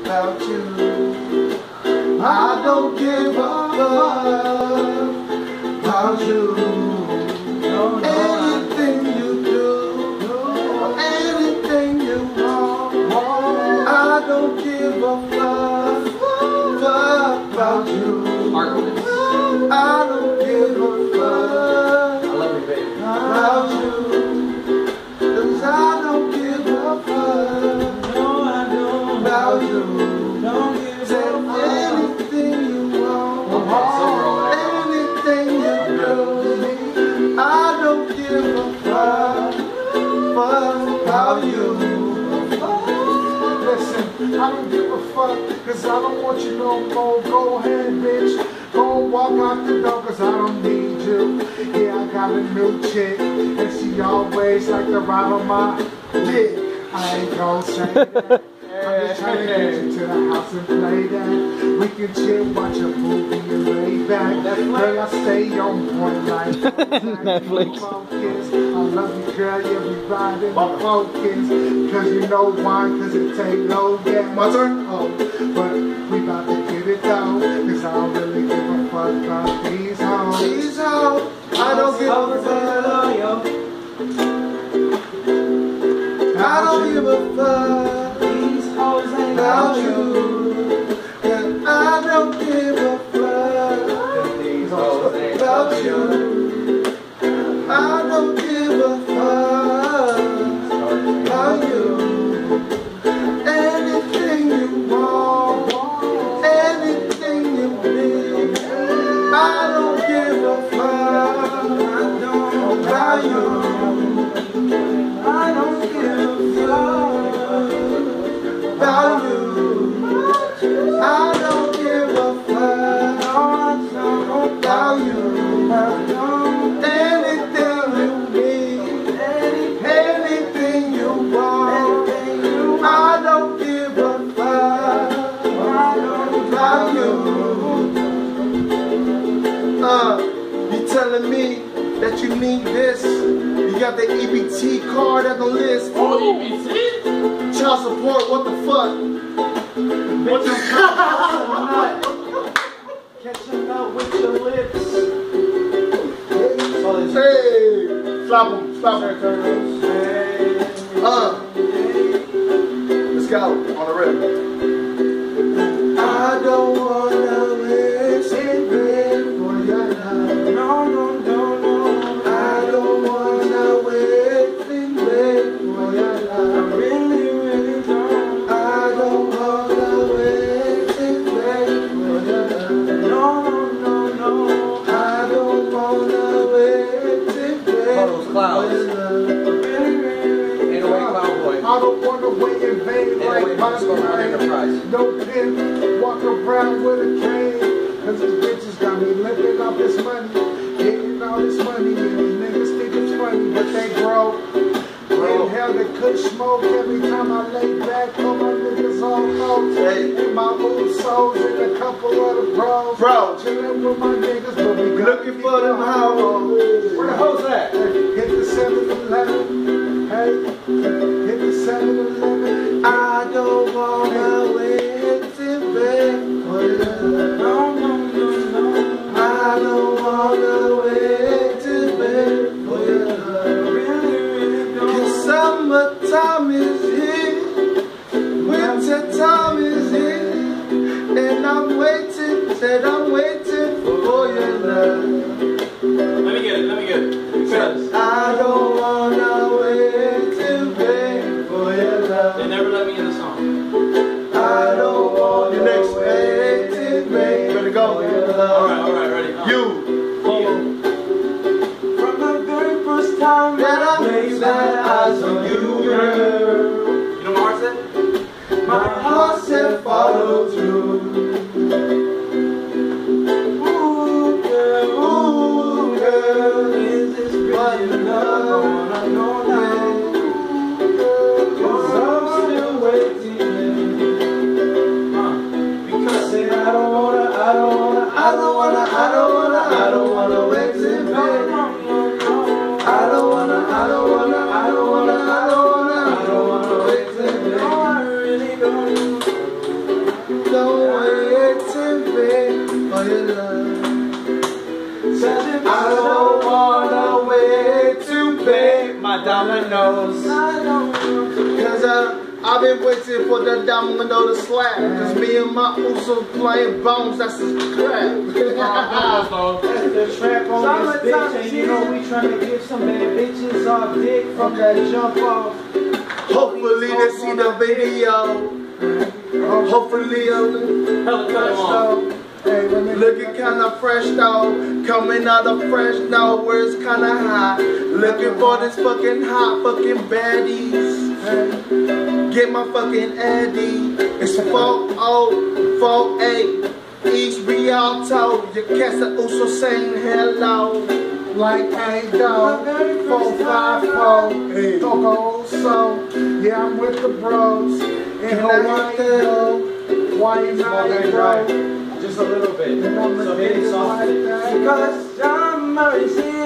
about you. I don't give a fuck about you. Anything you do, anything you want, I don't give a fuck about you. I don't give a fuck about you. 'Cause I don't give a fuck about you. Say anything you want, anything you do, I don't give a fuck about you. Listen, I don't give a fuck, 'cause I don't want you no more. Go ahead, bitch, go walk out the door, 'cause I don't need you. Yeah, I got a new chick, and she always like to ride on my dick. I ain't gon' say that. I'm just trying to get you to the house and play that. We can chill, watch a movie and lay back. Girl, I stay on point like Netflix. Focus. I love you, girl, yeah, we riding focus. 'Cause you know why, 'cause it take low gas. My turn? Oh, but we about to get it though, 'cause I don't really give a fuck about these hoes. These hoes, I don't give a fuck. I don't give a fuck about you, and I don't give a fuck about you. I don't give a fuck about you. Anything you want, anything you need, I don't give a fuck about you. I don't give a fuck about you. I don't give a fuck about you. Anything you need, anything you want, I don't give a fuck about you. You telling me that you need this? You got the EBT card at the list. Oh, EBT? Child support, what the fuck? What the Catching up with your lips. Hey, slap him, slap him. Let's go on the rip. I don't wanna miss it, babe, for your love. No, no, no, no. I don't wanna wait, babe, for your love. I really, really don't. I don't wanna wait, babe, for your love. No, no, no. I don't wanna wait, babe, for your love. I don't wanna wait in vain like my no pimp, walk around with a cane. 'Cause these bitches got me living off this money, getting all this money, and these niggas think it's funny, but they broke. In hell they could smoke every time I lay back on my niggas all folks. And my old souls and a couple of the bros. Chillin' with my niggas, but we looking for them hoes. Where the hoes at? Hit the 7-Eleven. Hey, hit the 7-Eleven. I don't wanna wait till bed for you. No, no, no, no. I don't wanna wait till bed for you. Really, really don't. 'Cause summertime is here, winter time is here, and I'm waiting, said I'm waiting for your love. Let me get it. Because I don't wanna wait till bed for your love. they never let me in the song. I don't wanna wait till bed. Ready to go? Alright, ready. You. From the very first time that I laid my eyes on you, girl, You know what Mars said? my heart said follow through. Ooh, girl, is this really love? I know now. 'Cause I'm still waiting. Because say I don't wanna wait till bed. I don't wanna wait till bed. No, I really don't. dominoes. Cause I've been waiting for the domino to slap. Cause me and my Uso playing bones, that's a crap. That's the trap on this bitch, and you know we tryna give some bad bitches our dick from that jump off. Hopefully they see the video. Hopefully looking kinda fresh though. Coming out of fresh though, where it's kinda hot. Looking for this fucking hot fucking baddies. Get my fucking Eddie. It's 4048 East Rialto. Your cats are also saying hello. Like ain't dog, 454, Coco so, yeah I'm with the bros, in Hawaii, why you not bro? Just a little bit. And I'm so very soft. like that. Because I'm mercy.